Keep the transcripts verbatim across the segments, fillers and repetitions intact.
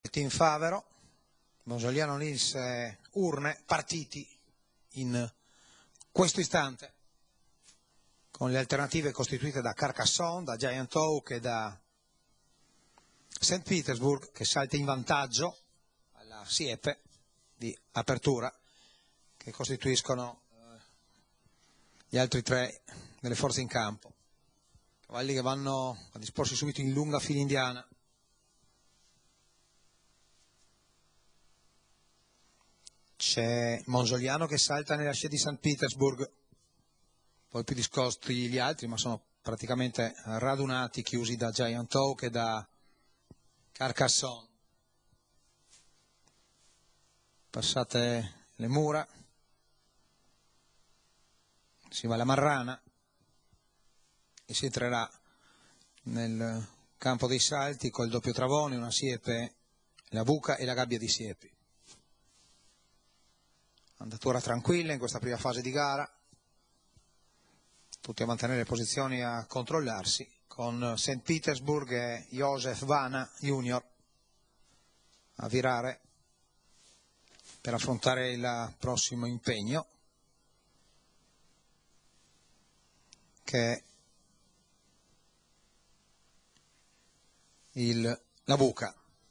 Team Favero, Monsoliano, Nils e Urne partiti in questo istante con le alternative costituite da Carcassonne, da Giant Oak e da Saint Petersburg, che salta in vantaggio alla siepe di apertura, che costituiscono eh, gli altri tre delle forze in campo. Cavalli che vanno a disporsi subito in lunga fila indiana. C'è Monsoliano che salta nella scia di Saint Petersburg, poi più discosti gli altri, ma sono praticamente radunati, chiusi da Giant Oak e da Carcassonne. Passate le mura, si va alla Marrana e si entrerà nel campo dei salti col doppio travone, una siepe, la buca e la gabbia di siepi. Andatura tranquilla in questa prima fase di gara, tutti a mantenere le posizioni, a controllarsi, con Saint Petersburg e Joseph Vana Junior a virare per affrontare il prossimo impegno, che è il, la buca.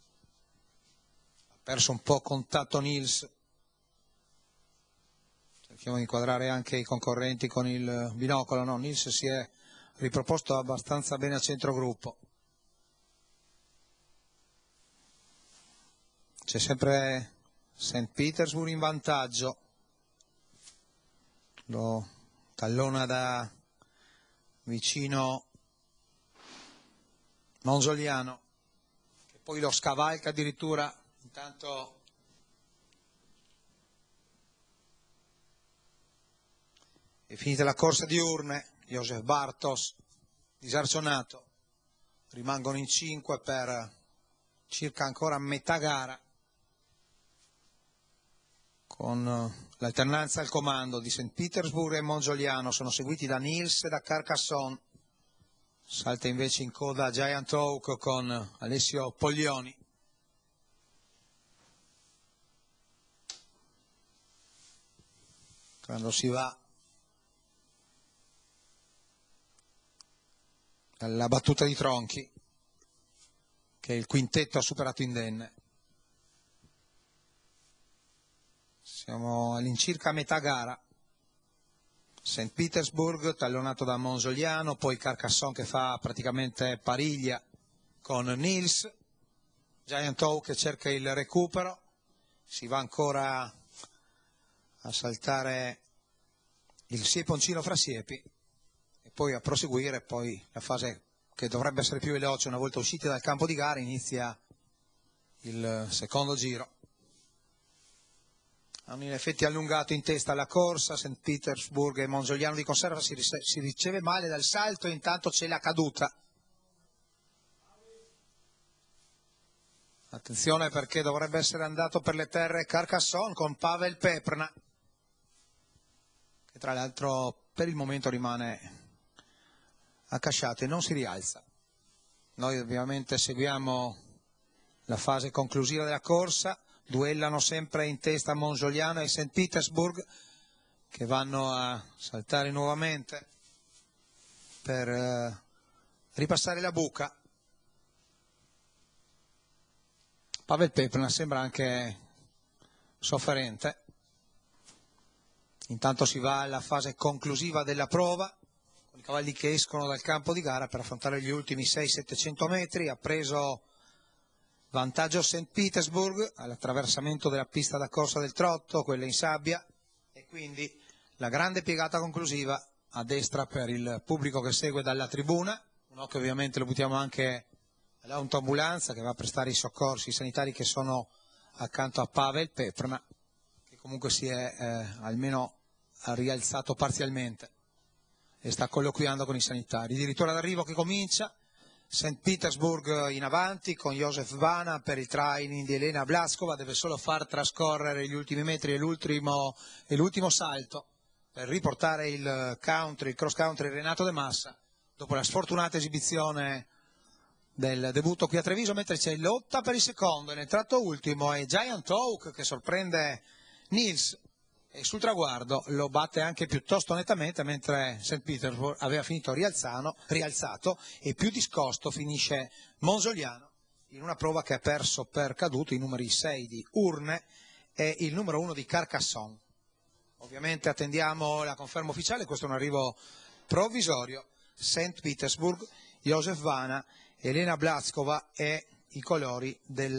Ha perso un po' contatto Nils. Cerchiamo di inquadrare anche i concorrenti con il binocolo. No, Nils si è riproposto abbastanza bene a centrogruppo. C'è sempre Saint Petersburg in vantaggio. Lo tallona da vicino Monsoliano, che poi lo scavalca addirittura. Intanto è finita la corsa di Urne, Joseph Bartos disarcionato, rimangono in cinque per circa ancora metà gara, con l'alternanza al comando di Saint Petersburg e Monsoliano, sono seguiti da Nils e da Carcassonne. Salta invece in coda Giant Oak con Alessio Poglioni. Quando si va alla battuta di Tronchi, che il quintetto ha superato indenne. Siamo all'incirca a metà gara. Saint Petersburg tallonato da Monsoliano, poi Carcassonne che fa praticamente pariglia con Nils, Giant Oak che cerca il recupero, si va ancora a saltare il sieponcino fra siepi e poi a proseguire. Poi la fase che dovrebbe essere più veloce, una volta usciti dal campo di gara, inizia il secondo giro. Hanno in effetti allungato in testa la corsa Saint Petersburg e Monsoliano di conserva si, si riceve male dal salto e intanto c'è la caduta. Attenzione, perché dovrebbe essere andato per le terre Carcassonne con Pavel Peprna, che tra l'altro per il momento rimane accasciato e non si rialza. Noi ovviamente seguiamo la fase conclusiva della corsa. Duellano sempre in testa Monsoliano e Saint Petersburg, che vanno a saltare nuovamente per eh, ripassare la buca. Pavel Peprna sembra anche sofferente. Intanto si va alla fase conclusiva della prova, con i cavalli che escono dal campo di gara per affrontare gli ultimi sei settecento metri. Ha preso vantaggio Saint Petersburg all'attraversamento della pista da corsa del trotto, quella in sabbia, e quindi la grande piegata conclusiva a destra per il pubblico che segue dalla tribuna. Un occhio ovviamente lo buttiamo anche all'autoambulanza che va a prestare i soccorsi sanitari che sono accanto a Pavel Peprna, che comunque si è eh, almeno rialzato parzialmente e sta colloquiando con i sanitari. Addirittura d'arrivo che comincia. Saint Petersburg in avanti con Joseph Vana per il training di Elena Blaskova, deve solo far trascorrere gli ultimi metri e l'ultimo, e l'ultimo salto per riportare il country, il cross country Renato De Massa, dopo la sfortunata esibizione del debutto qui a Treviso, mentre c'è lotta per il secondo e nel tratto ultimo è Giant Oak che sorprende Nils e sul traguardo lo batte anche piuttosto nettamente, mentre Saint Petersburg aveva finito rialzano, rialzato e più discosto finisce Monsoliano in una prova che ha perso per caduto i numeri sei di Urne e il numero uno di Carcassonne. Ovviamente attendiamo la conferma ufficiale, questo è un arrivo provvisorio. Saint Petersburg, Josef Vana, Elena Blazkova e i colori del